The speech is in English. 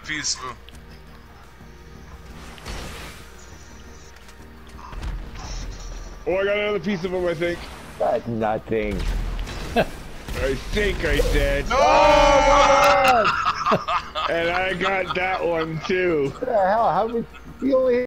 a piece of him. Oh, I got another piece of him, I think. That's nothing. I think I did. No! And I got that one too. What the hell? How did you only